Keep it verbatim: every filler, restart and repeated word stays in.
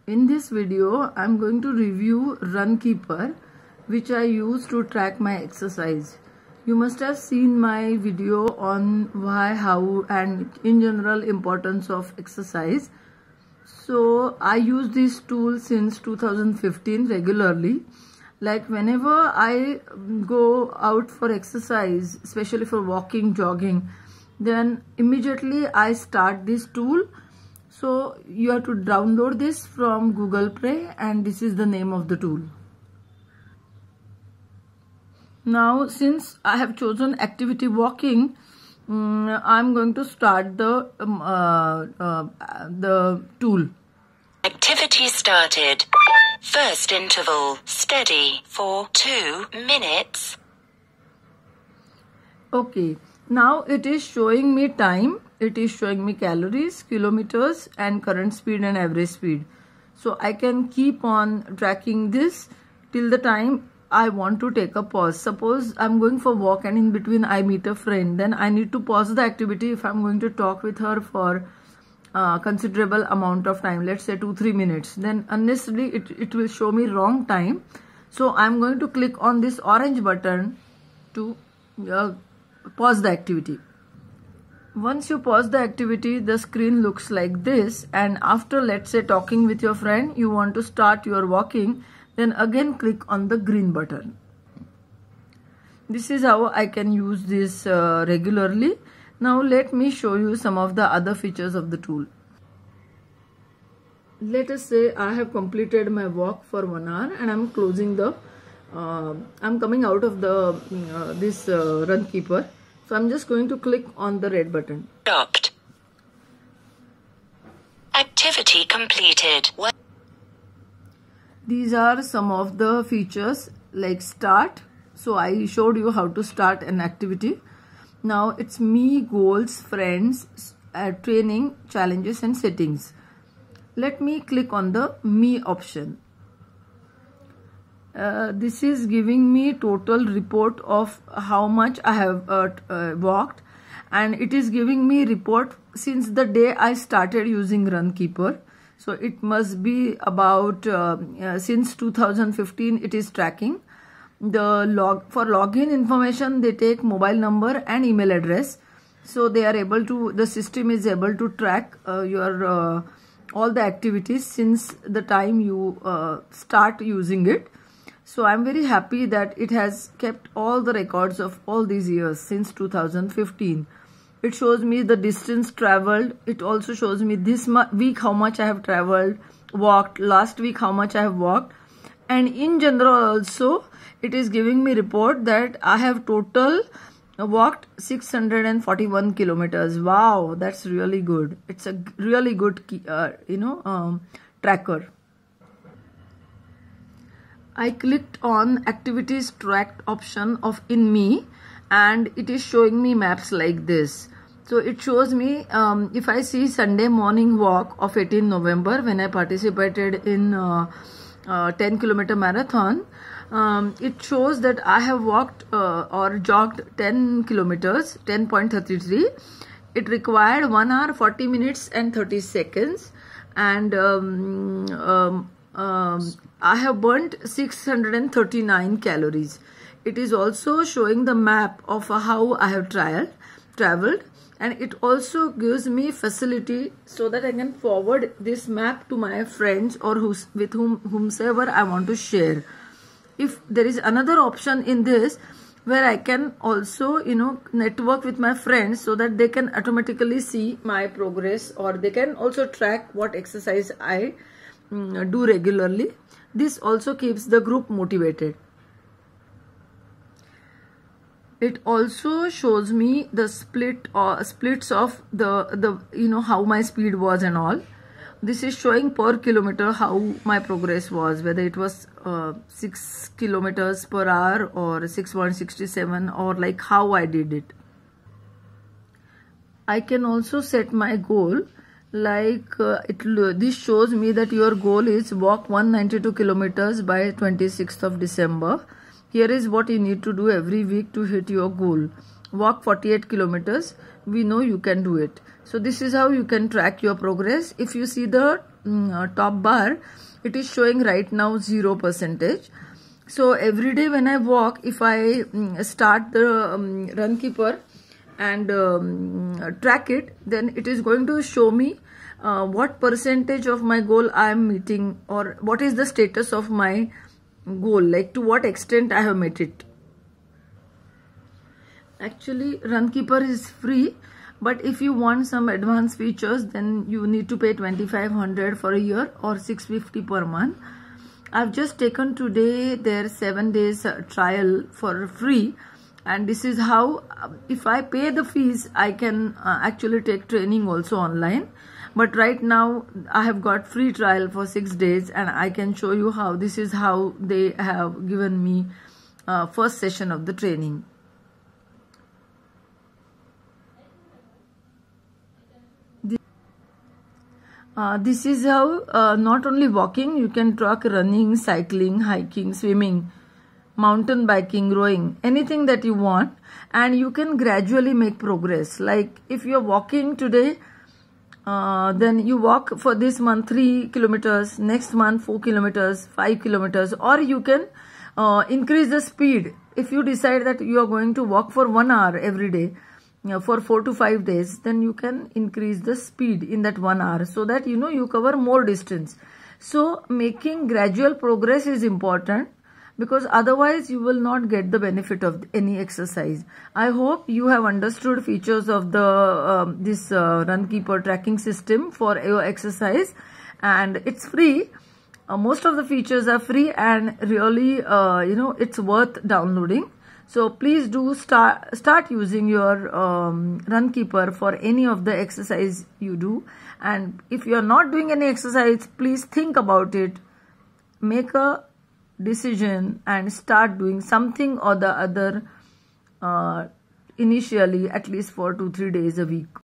In this video, I'm going to review RunKepper, which I use to track my exercise. You must have seen my video on why, how, and in general importance of exercise. So I use this tool since two thousand fifteen regularly. Like whenever I go out for exercise, especially for walking, jogging, then immediately I start this tool. So you have to download this from Google Play, and this is the name of the tool. Now, since I have chosen activity walking, um, I'm going to start the um, uh, uh, the tool. Activity started. First interval, steady for two minutes. Okay, now it is showing me time. It is showing me calories, kilometers, and current speed and average speed. So I can keep on tracking this till the time I want to take a pause. Suppose I'm going for a walk and in between I meet a friend. Then I need to pause the activity if I'm going to talk with her for a considerable amount of time. Let's say two, three minutes. Then unnecessarily it, it will show me wrong time. So I'm going to click on this orange button to uh, pause the activity. Once you pause the activity, the screen looks like this, and after, let's say, talking with your friend, you want to start your walking, then again click on the green button. This is how I can use this uh, regularly. Now let me show you some of the other features of the tool. Let us say I have completed my walk for one hour and I'm closing the, uh, I'm coming out of the uh, this uh, RunKepper. So I'm just going to click on the red button. Stopped. Activity completed. What? These are some of the features like start. So I showed you how to start an activity. Now it's me, goals, friends, uh, training, challenges and settings. Let me click on the me option. Uh, this is giving me total report of how much I have uh, uh, walked, and it is giving me report since the day I started using RunKepper. So it must be about uh, uh, since two thousand fifteen it is tracking. The log for login information, they take mobile number and email address. So they are able to, the system is able to track uh, your uh, all the activities since the time you uh, start using it. So I'm very happy that it has kept all the records of all these years since two thousand fifteen. It shows me the distance traveled. It also shows me this week how much I have traveled, walked, last week how much I have walked. And in general also, it is giving me report that I have total walked six hundred forty-one kilometers. Wow, that's really good. It's a really good, uh, you know, um, tracker. I clicked on activities tracked option of in me, and it is showing me maps like this. So it shows me um, if I see Sunday morning walk of eighteenth November when I participated in uh, uh, ten kilometer marathon, um, it shows that I have walked uh, or jogged ten kilometers, ten point three three. It required one hour forty minutes and thirty seconds, and um, um, um, I have burnt six hundred thirty-nine calories. It is also showing the map of how I have trial, traveled, and it also gives me facility so that I can forward this map to my friends or who's, with whom whomsoever I want to share. If there is another option in this where I can also, you know, network with my friends so that they can automatically see my progress, or they can also track what exercise I mm, do regularly. This also keeps the group motivated. It also shows me the split or splits of the the you know how my speed was and all. This is showing per kilometer how my progress was, whether it was uh, six kilometers per hour or six point six seven, or like how I did it. I can also set my goal. Like uh, it, this shows me that your goal is walk one hundred ninety-two kilometers by twenty-sixth of December. Here is what you need to do every week to hit your goal. Walk forty-eight kilometers. We know you can do it. So this is how you can track your progress. If you see the mm, uh, top bar, it is showing right now zero percentage. So every day when I walk, if I mm, start the um, RunKepper and um, track it, then it is going to show me uh, what percentage of my goal I am meeting, or what is the status of my goal, like to what extent I have met it. Actually, RunKepper is free, but if you want some advanced features, then you need to pay twenty-five hundred for a year or six fifty per month. I've just taken today their seven days trial for free, and this is how, if I pay the fees, I can uh, actually take training also online. But right now I have got free trial for six days, and I can show you how this is how they have given me uh, first session of the training. Uh, this is how uh, not only walking, you can track running, cycling, hiking, swimming, mountain biking, rowing, anything that you want, and you can gradually make progress. Like if you're walking today, uh, then you walk for this month three kilometers, next month four kilometers, five kilometers, or you can uh, increase the speed. If you decide that you are going to walk for one hour every day, for four to five days, then you can increase the speed in that one hour, so that you know you cover more distance. So making gradual progress is important, because otherwise you will not get the benefit of any exercise. I hope you have understood features of the uh, this uh, RunKepper tracking system for your exercise, and it's free. Uh, most of the features are free, and really uh, you know it's worth downloading. So please do start start using your um, RunKepper for any of the exercise you do. And if you are not doing any exercise, please think about it, make a decision, and start doing something or the other uh, initially, at least for two three days a week.